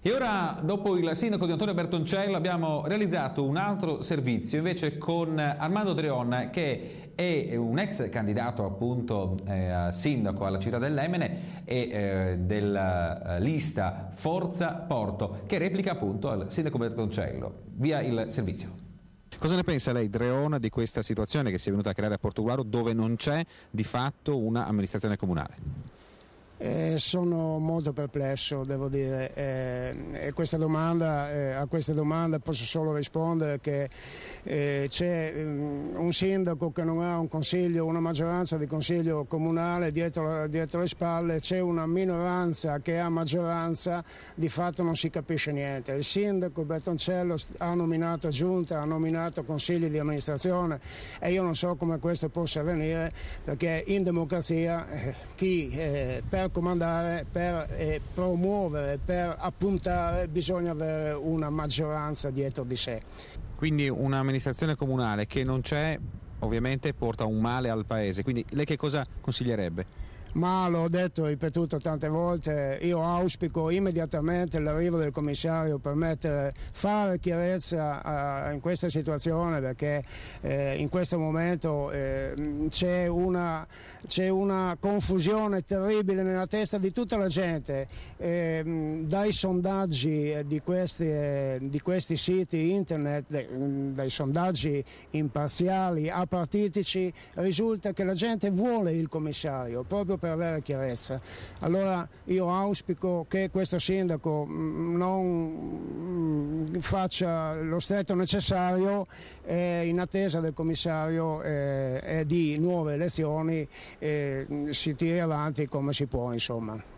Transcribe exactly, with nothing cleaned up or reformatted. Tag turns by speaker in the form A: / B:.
A: E ora, dopo il sindaco di Antonio Bertoncello, abbiamo realizzato un altro servizio invece con Armando Dreon, che è un ex candidato appunto eh, a sindaco alla città dell'Emene e eh, della lista Forza Porto, che replica appunto al sindaco Bertoncello. Via il servizio. Cosa ne pensa lei, Dreon, di questa situazione che si è venuta a creare a Portogruaro, dove non c'è di fatto una amministrazione comunale?
B: Eh, sono molto perplesso, devo dire, eh, e questa domanda, eh, a questa domanda posso solo rispondere che eh, c'è um, un sindaco che non ha un consiglio, una maggioranza di consiglio comunale dietro, dietro le spalle, c'è una minoranza che ha maggioranza, di fatto non si capisce niente. Il sindaco Bertoncello ha nominato giunta, ha nominato consigli di amministrazione e io non so come questo possa avvenire, perché in democrazia eh, chi eh, per comandare, per eh, promuovere, per appuntare bisogna avere una maggioranza dietro di sé.
A: Quindi un'amministrazione comunale che non c'è ovviamente porta un male al paese, quindi lei che cosa consiglierebbe?
B: Ma l'ho detto e ripetuto tante volte, io auspico immediatamente l'arrivo del commissario per mettere, fare chiarezza uh, in questa situazione, perché eh, in questo momento eh, c'è una, c'è una confusione terribile nella testa di tutta la gente. Eh, dai sondaggi di questi, eh, di questi siti internet, eh, dai sondaggi imparziali, apartitici, risulta che la gente vuole il commissario proprio per avere chiarezza. Allora io auspico che questo sindaco non faccia lo stretto necessario e in attesa del commissario e eh, di nuove elezioni eh, si tiri avanti come si può, insomma.